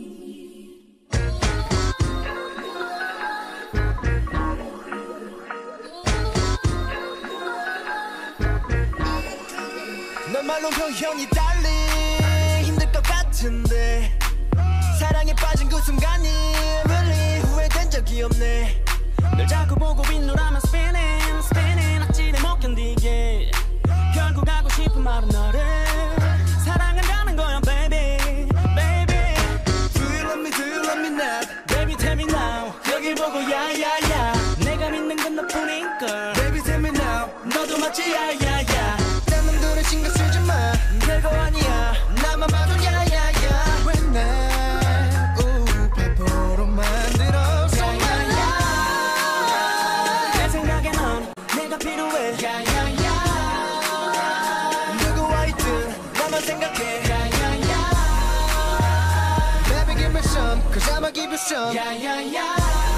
넌 말로 표현이 달리 힘들 것 같은데 사랑에 빠진 그 순간이 really 후회된 적이 없네 널 자꾸 보고 빈노라면 spinning spinning 악질에 못 견디게 결국 하고 싶은 말은 너를 사랑한다는 거야 baby baby Do you love me do you love me not Baby tell me now 여길 보고 야야야 내가 믿는 건 너뿐인걸 Baby tell me now 너도 맞지 야야야 딴 놈들은 신경 쓰지 마 별거 아니야 나만 봐도 야야야 왜 날 우페포로 만들었어 야야 내 생각에 넌 내가 필요해 야야야 누구와 있든 나만 생각해 야야야 Baby give me some cause I'ma give you some 야야야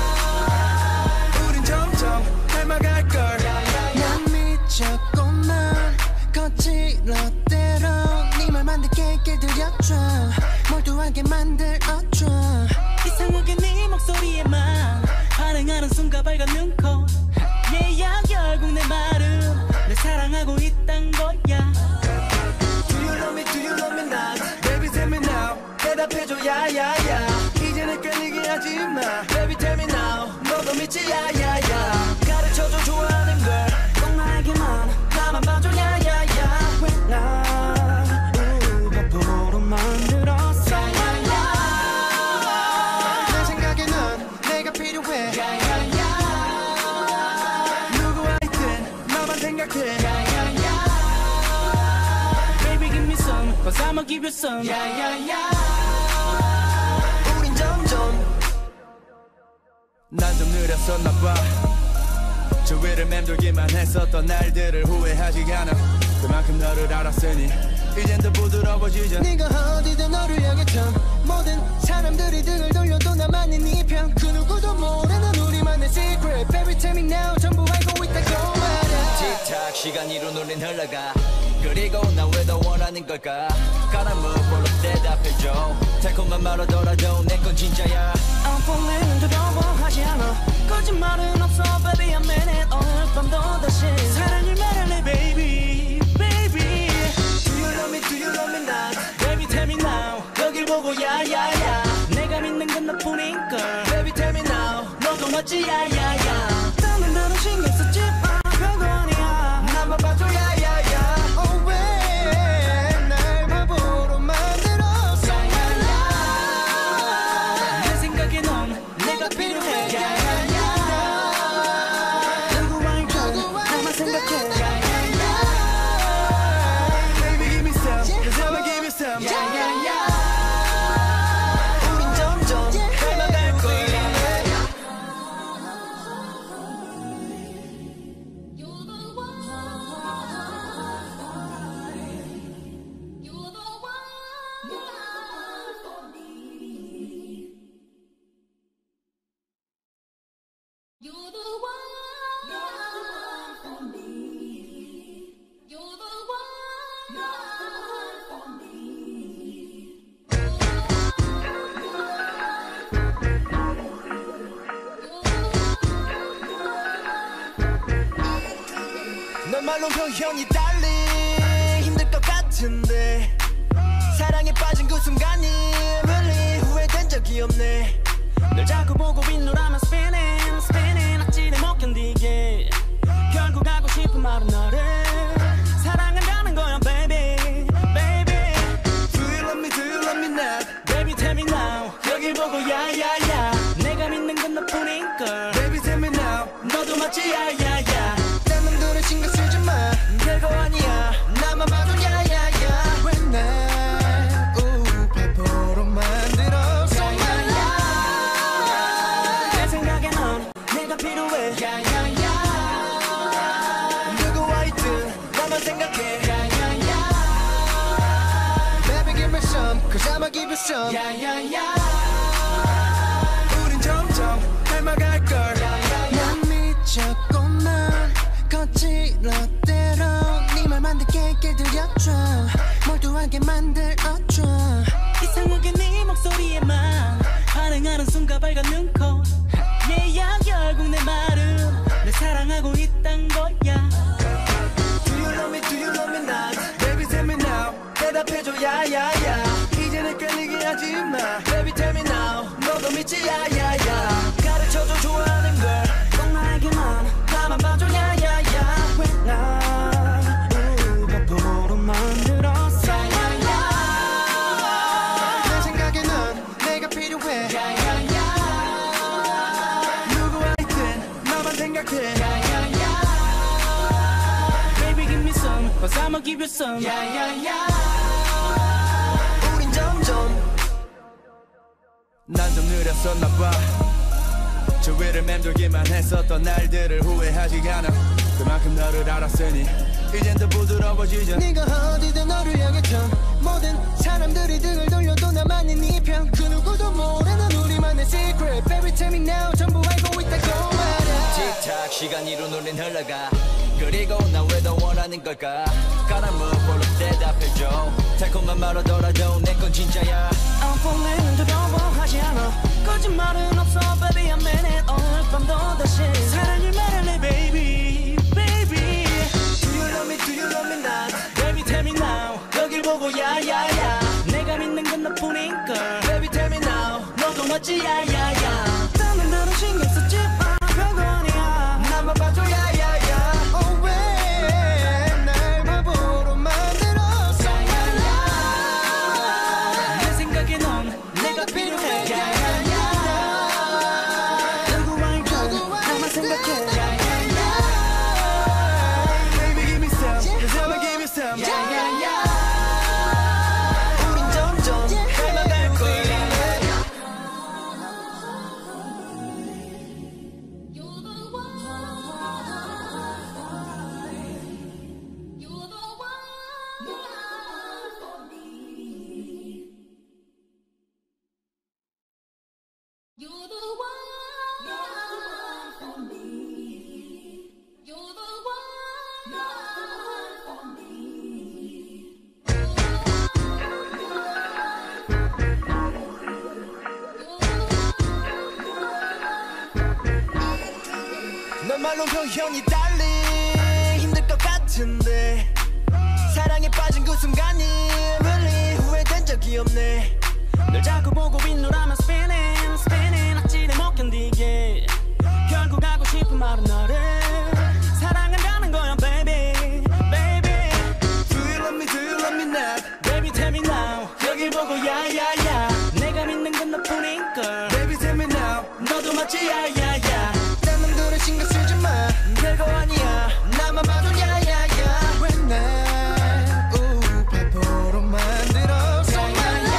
우린 점점 닮아갈걸 난 미쳤구만 거칠었대로 네 말만 듣게 길들여줘 몰두하게 만들어줘 이상하게 네 목소리에만 반응하는 순간 밝은 눈코 얘야 결국 내 말은 내 사랑하고 있단 거야 Do you love me do you love me not Baby tell me now 대답해줘 야야야 이제는 끌리게 하지마 Baby tell me now 너도 믿지 야야야 가르쳐줘 좋아하는 걸 꼭 나에게만 나만 봐줘 야야야 왜날 우바보로 만들었어 야야야 내 생각에 넌 내가 필요해 야야야 누구와 있든 나만 생각해 야야야 I'ma give you some 야야야 우린 점점 난 좀 느렸었나봐 주위를 맴돌기만 했었던 날들을 후회하지 않아 그만큼 너를 알았으니 이젠 더 부드러워지자 네가 어디든 너를 향해 참 모든 사람들이 등을 돌려도 나만의 네편 그 누구도 모르는 우리만의 secret Baby tell me now 전부 알고 있다고 말야 틱탁 시간이 눈물린 흘러가 그리고 난 왜 더 원하는 걸까 가난 무볼로 대답해줘 달콤한 말하더라도 내 건 진짜야 I'm falling 두려워하지 않아 거짓말은 없어 baby I'm in it 오늘 밤도 다시 사랑을 말할래 baby baby Do you love me do you love me not Baby tell me now 여길 보고 야야야 내가 믿는 건 너뿐인걸 Baby tell me now 너도 맞지 야야야 다른 데로 신경 쓰지 마 별거 아니야 나만 봐줘 야야야 Oh 왜 날 바보로 만들었어 내 생각에 넌 내가 필요해 야야야 누구와 있든 나만 생각해 Baby give me some Cause I'ma give you some 야야야 우린 점점 닮아갈 거야 You're the one. You're the one for me. You're the one for me. You're the one for me. 넌 말로 표현이 달리 힘들 것 같은데 사랑에 빠진 그 순간이 really 후회된 적이 없네 널 자꾸 보고 빈노라만 spinning spinning 악질에 못 견디게 결국 하고 싶은 말은 너를 사랑한다는 거야 baby baby Do you love me do you love me not Baby tell me now 여길 보고 야야야 내가 믿는 건 너뿐인걸 Baby tell me now 너도 맞지 야야야 딴 놈들은 신경 쓰지 마 별거 아니야 나만 봐도 야야야 왜 날 바보로 만들었어 내 생각에 넌 내가 필요해 야야야 누구와 있든 나만 생각해 야야야 Baby give me some Cause I'ma give you some 야야야 우린 점점 닮아갈걸 난 미쳤구만 거칠었대로 네 말만 듣게 길들여줘 몰두하게 만들어줘 이상하게 네 목소리에만 반응하는 순간 빨간 눈코 yeah 결국 내 말은 내 사랑하고 있단 거야 Do you love me do you love me not Baby tell me now 대답해줘 야야야 이제는 헷갈리게 하지마 Baby tell me now 너도 믿지 야야야 가르쳐줘 좋아하는 걸꼭 나에게만 나만 봐줘 야야야 왜날 바보로 만들었어 내 생각에 넌 내가 필요해 야야야 누구와 있든 나만 생각해 야야야 Baby give me some Cause I'ma give you some 야야야 우린 점점 난 좀 느렸었나봐 주위를 맴돌기만 했었던 날들을 후회하지 않아 그만큼 너를 알았으니 이젠 더 부드러워지자 네가 어디든 너를 향해 참 모든 사람들이 등을 돌려도 나만의 네편그 누구도 모르는 우리만의 secret Baby tell me now 전부 알고 있다고 말야 틱탁 시간이 눈물린 흘러가 그리고 난 왜 더 원하는 걸까 가난 무볼로 대답해줘 달콤한 말하더라도 내 건 진짜야 I'm falling 두려워하지 않아 거짓말은 없어 baby I'm in it 오늘 밤도 다시 사랑을 말할래 baby baby Do you love me do you love me not Baby tell me now 여길 보고 야야야 내가 믿는 건 너뿐인걸 Baby tell me now 너도 맞지 야야야 다른 데로 신경 쓰지 마 별거 아니야 나만 봐줘 야야야 Oh 왜 날 바보로 만들었어 내 생각에 넌 내가 필요해 야야야 누구와 있든 나만 생각해 Baby give me some Cause I'ma give you some 야야야 말로 표현이 달리 힘들 것 같은데 사랑에 빠진 그 순간이 really 후회된 적이 없네. 널 자꾸 보고 빗노라면 spinning spinning 악질에 못 견디게 결국 하고 싶은 말은 너를 사랑한다는 거야 baby baby. Do you love me do you love me not Baby tell me now 여길 보고 야야야 내가 믿는 건 너뿐인걸 Baby tell me now 너도 맞지 야야야 딴 놈들은 신경 쓰지 마 별거 아니야 나만 봐도 야야야 왜 날 우배포로 만들었어 야야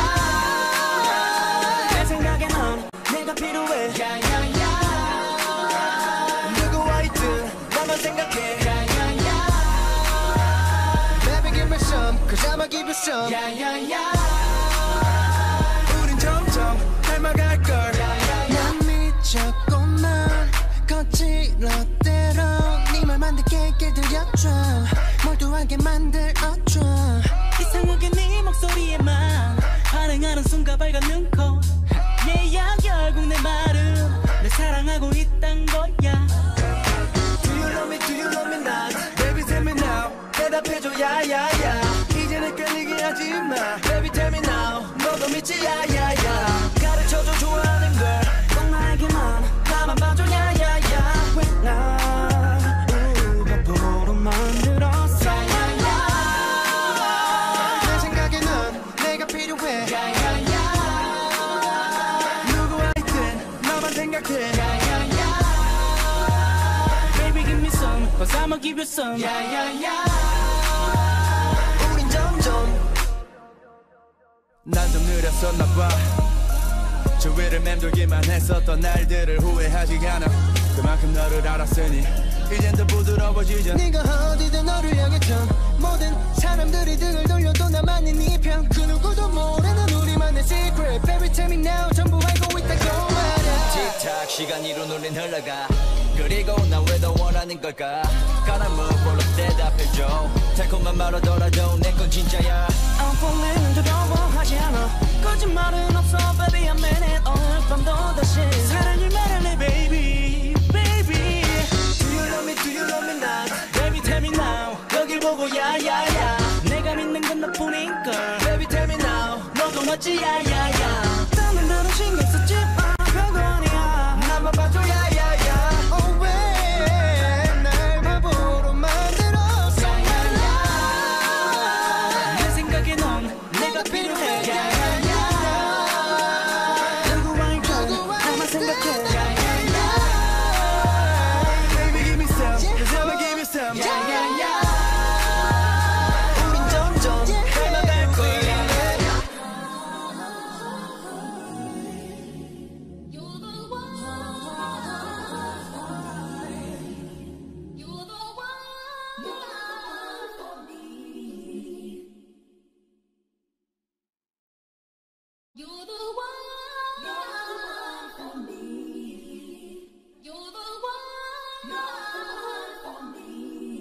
내 생각에 넌 내가 필요해 야야야 누구와 있든 나만 생각해 야야야 Baby give me some cause I'ma give you some 야야야 우린 점점 닮아갈걸 난 미쳤구만 거칠었대로 네 말만 듣게 길들여줘 몰두하게 만들어줘 이상하게 네 목소리에만 반응하는 순간 밝은 눈코 얘야 결국 내 말은 내 사랑하고 있단 거야. Do you love me do you love me not Baby tell me now 대답해줘 야야야 이제는 헷갈리게 하지마 Baby tell me now 너도 믿지 야야야 가르쳐줘 좋아하는 걸 꼭 나에게만 나만 봐줘 야야야 왜 날 우바보로 만들었어 야야 내 생각에 넌 내가 필요해 야야야 누구와 있든 너만 생각해 야야야 Baby give me some cause I'ma give you some 야야야 우린 점점 난 좀 느렸었나봐 주위를 맴돌기만 했었던 날들을 후회하지 않아 그만큼 너를 알았으니 이젠 더 부드러워지자 네가 어디든 너를 향했죠 모든 사람들이 등을 돌려도 나만이 네 편 그 누구도 모르는 우리만의 secret Baby tell me now 전부 알고 있다고 말야 틱탁 시간이 눈물린 흘러가 그리고 난 왜 더 원하는 걸까 까란 무볼로 대답해줘 달콤한 말하더라도 내 건 진짜야 I'm falling 두려워하지 않아 거짓말은 없어 baby I'm in it 오늘 밤도 다시 사랑을 말할래 baby baby Do you love me do you love me not Baby tell me now 여길 보고 야야야 내가 믿는 건 너뿐인걸 Baby tell me now 너도 맞지 야야야 다른 데로 신경 쓰지 마 별거 아니야 나만 봐줘 야야야 Oh 왜 날 바보로 만들었어 야야 내 생각에 넌 내가 필요해 야야야 누구와 있든 나만 생각해 야야야 Baby give me some cause I'ma give you some 야야야 우린 점점 닮아갈 거야 You're the one. You're the one for me. You're the one for me. You're the one for me.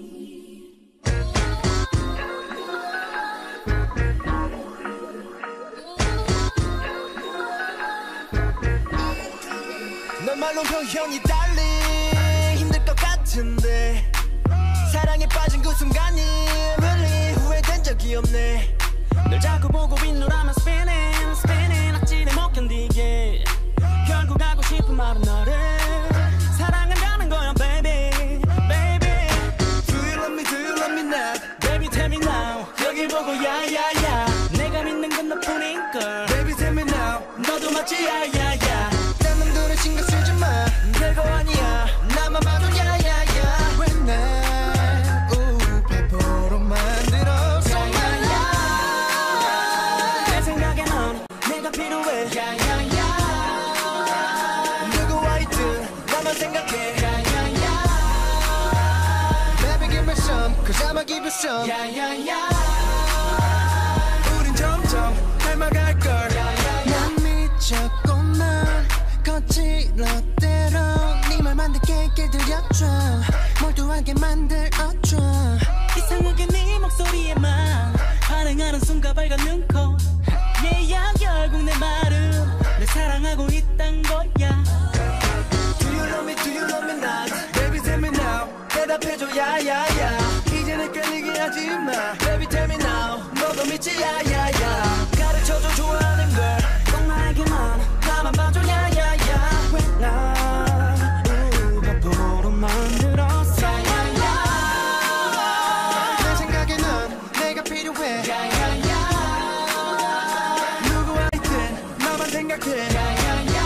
넌 말로 표현이 달리 힘들 것 같은데 사랑에 빠진 그 순간이 really 후회된 적이 없네. 널 자꾸 보고 빗노라면 spinning spinning 악질에 못 견디게 결국 하고 싶은 말은 너를 사랑한다는 거야 baby baby. Do you love me do you love me not Baby tell me now 여길 보고 야야야 내가 믿는 건 너뿐인걸 Baby tell me now 너도 맞지 야야야 딴 놈들은 신경 쓰지 마 별거 아니야 나만 봐도 야야야 왜 날 우배포로 만들었어 야야 내 생각에 넌 내가 필요해 야야야 누구와 있든 나만 생각해 야야야 Baby give me some cause I'ma give you some 야야야 우린 점점 닮아갈걸 난 미쳤구만 거칠었대로 네 말만 듣게 길들여줘 몰두하게 만들어줘 이상하게 네 목소리에만 반응하는 순간 밝은 눈코 얘야 결국 내 말은 내 사랑하고 있단 거야. Do you love me do you love me not Baby tell me now Baby tell me now 너도 믿지 야야야 가르쳐줘 좋아하는 걸 꼭 나에게만 나만 봐줘 야야야 왜 날 바보로 만들었어 야야야 내 생각에 넌 내가 필요해 야야야 누구와 있든 너만 생각해 야야야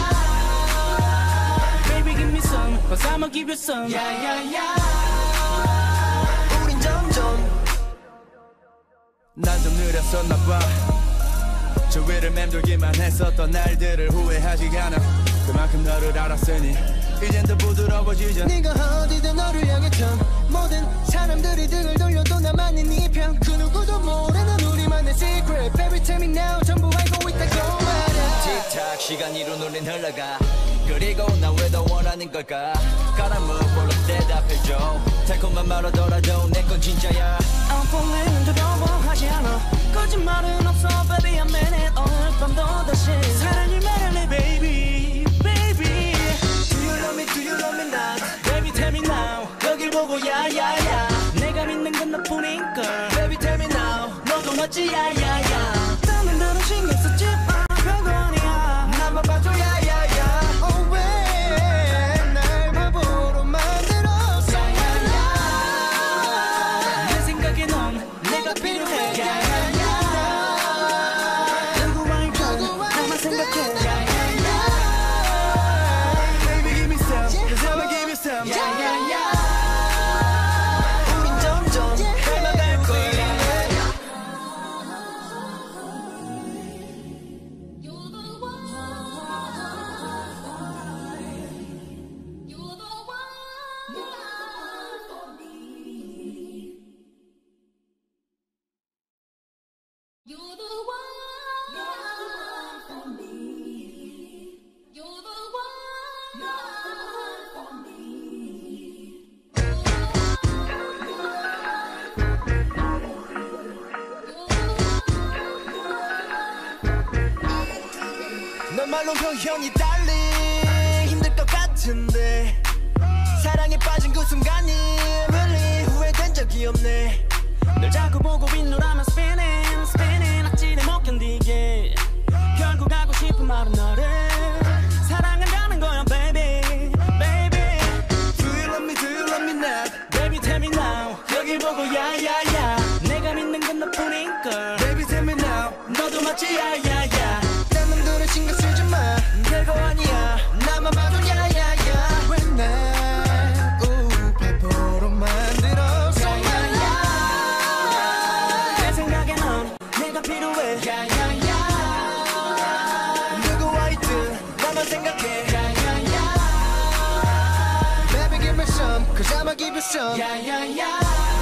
Baby give me some cause I'ma give you some 야야야 우린 점점 난 좀 느렸었나봐 주위를 맴돌기만 했었던 날들을 후회하지 않아 그만큼 너를 알았으니 이젠 더 부드러워지자 네가 어디든 너를 향했던 모든 사람들이 등을 돌려도 나만의 네편 그 누구도 모르는 우리만의 secret Baby tell me now 전부 알고 있다고 말야 틱탁 시간이 눈물린 흘러가 그리고 난 왜 더 원하는 걸까 까란 물볼로 대답해줘 달콤한 말하더라도 내 건 진짜야 I'm falling 두려워하지 않아 거짓말은 없어 baby I'm in it 오늘 밤도 다시 사랑을 말할래 baby baby Do you love me do you love me not Baby tell me now 여길 보고 야야야 내가 믿는 건 너뿐인걸 Baby tell me now 너도 맞지 야야야 다른 대로 신경 쓰지 마 별거 아니야 나만 봐줘 야야야 Oh 왜 날 바보로 만들었어 야야야 내 생각에 넌 내가 필요해 야야야 누구와 있든 나만 생각해 Baby give me some Cause I'ma give you some 야야야 우린 점점 닮아갈 거야 You're the one. You're the one for me. You're the one for me. You're the one for me. 넌 말로 표현이 달리 힘들 것 같은데 사랑에 빠진 그 순간이 really 후회된 적이 없네 널 자꾸 보고 빈노라면 spinning spinning 악질에 못 견디게 결국 하고 싶은 말은 너를 사랑한다는 거야 baby baby Do you love me do you love me not Baby tell me now 여길 보고 야야야 내가 믿는 건 너뿐인걸 Baby tell me now 너도 맞지 야야야 딴 놈들은 신경 쓰지 마 별거 아니야 나만 봐도 야야야 왜날 바보로 만들었어 야야야 내 생각에 넌 내가 필요해 야야야 누구와 있든 나만 생각해 야야야 Baby give me some Cause I'ma give you some 야야야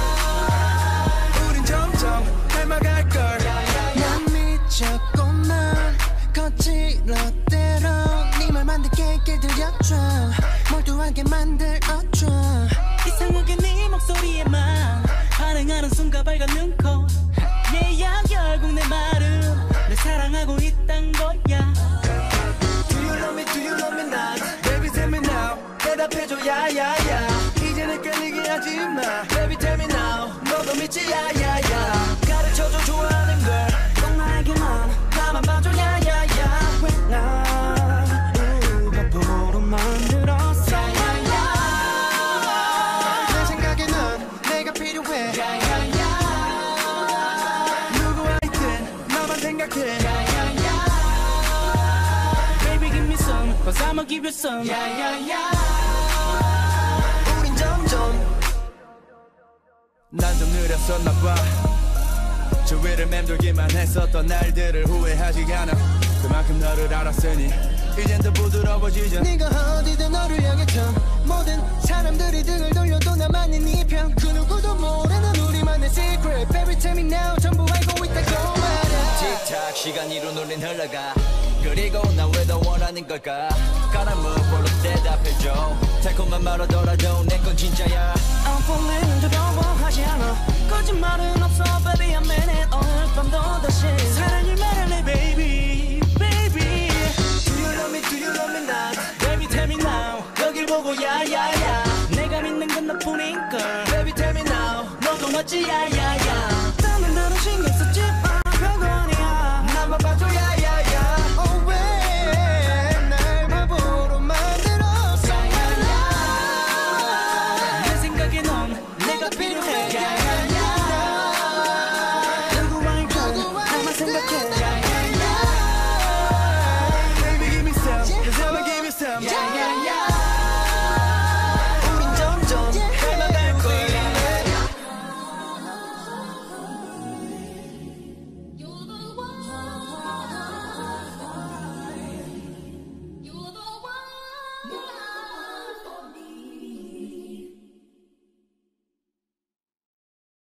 우린 점점 닮아갈걸 난 미쳤구만 거칠었대로 네 말만 듣게 길들여줘 몰두하게 만들어줘 이상하게 네 목소리에만 반응하는 순간 빨간 눈코 yeah 결국 내 말은 널 사랑하고 있단 거야 Do you love me do you love me not Baby tell me now 대답해줘 야야야 이제는 헷갈리게 하지마 Baby tell me now 너도 믿지 야야야 가르쳐줘 좋아하는 걸 꼭 나에게만 나만 봐줘 야야야 왜 날 바보로 만들었어 야야야 내 생각에 넌 내가 필요해 야야야 누구와 있든 너만 생각해 야야야 Baby give me some cause I'ma give you some 야야야 우린 점점 난 좀 느렸었나봐 주위를 맴돌기만 했었던 날들을 후회하지 않아 그만큼 너를 알았으니 이젠 더 부드러워지자 네가 어디든 너를 향했던 모든 사람들이 등을 돌려도 나만의 네편 그 누구도 모르는 우리만의 secret Baby tell me now 전부 알고 있다고 말야 틱탁 시간이 눈물린 흘러가 그리고 난 왜 더 원하는 걸까 까란 물볼로 대답해줘 달콤한 말하더라도 내 건 진짜야 I'm falling 두려워하지 않아 거짓말은 없어 baby I'm in it 오늘 밤도